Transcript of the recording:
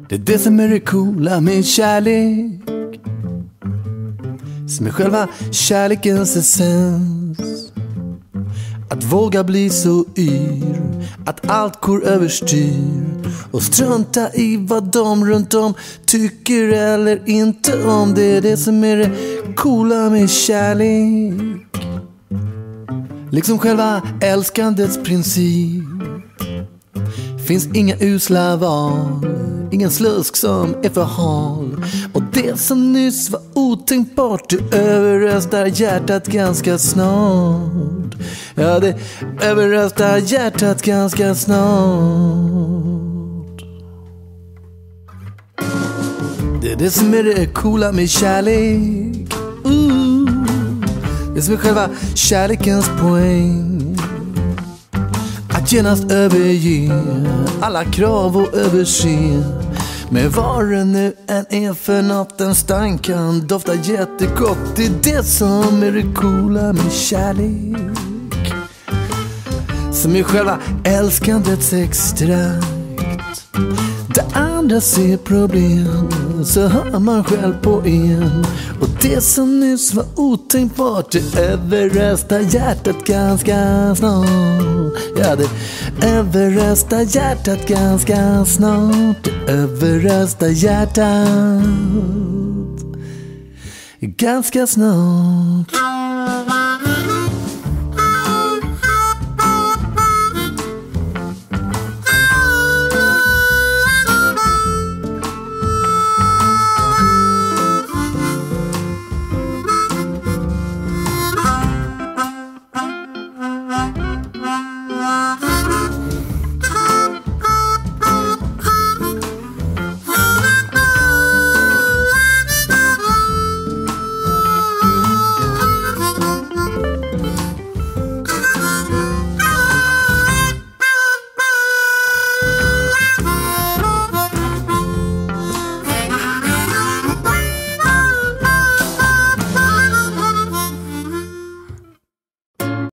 Det är det som är det coola med kärlek, som är själva kärlekens essens. Att våga bli så yr, att allt går överstyr, och strunta i vad de runt om tycker eller inte om. Det är det som är det coola med kärlek, liksom själva älskandets princip. Finns inga usla val, ingen slusk som är för hal. Och det som nyss var otänkbart, du överröstar hjärtat ganska snart. Ja, det överröstar hjärtat ganska snart. Det är det som är det coola med kärlek. Det som är själva kärlekens poäng. Att genast överge alla krav och överse med vad det nu än är för något. En stank kan dofta jättegott. Det är det som är det coola med kärlek, som är själva älskandets extrakt. Där andra ser problem så hör man själv på en. Och det som nyss var otänkbart, det överröstar hjärtat ganska snart. Ja, det överröstar hjärtat ganska snart. Det överröstar hjärtat ganska snart.